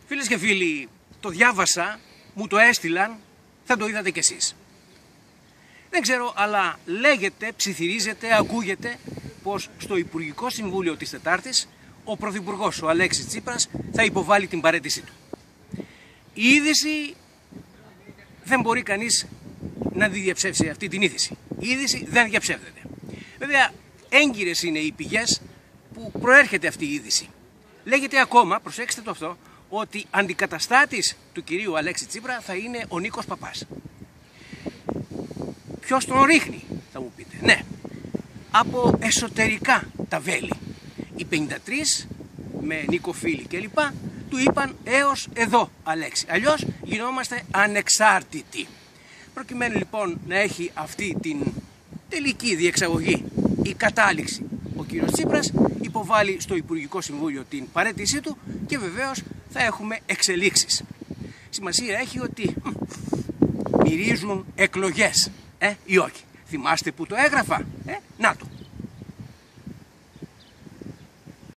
Φίλες και φίλοι, το διάβασα, μου το έστειλαν, θα το είδατε κι εσείς. Δεν ξέρω, αλλά λέγεται, ψιθυρίζεται, ακούγεται πως στο Υπουργικό Συμβούλιο της Τετάρτης ο Πρωθυπουργός, ο Αλέξης Τσίπρας, θα υποβάλει την παραίτησή του. Η είδηση δεν μπορεί κανείς να διαψεύσει αυτή την είδηση. Η είδηση δεν διαψεύδεται. Βέβαια, έγκυρες είναι οι πηγές που προέρχεται αυτή η είδηση. Λέγεται ακόμα, προσέξτε το αυτό, ότι αντικαταστάτης του κυρίου Αλέξη Τσίπρα θα είναι ο Νίκος Παπάς. Ποιος τον ρίχνει, θα μου πείτε. Ναι, από εσωτερικά τα βέλη. Οι 53 με Νίκο Φίλη κλπ. Του είπαν έως εδώ Αλέξη. Αλλιώς γινόμαστε ανεξάρτητοι. Προκειμένου λοιπόν να έχει αυτή την τελική διεξαγωγή η κατάληξη, ο κύριος Τσίπρας υποβάλλει στο Υπουργικό Συμβούλιο την παραίτησή του και βεβαίως θα έχουμε εξελίξεις. Σημασία έχει ότι μυρίζουν εκλογές ή όχι. Θυμάστε που το έγραφα. Να το.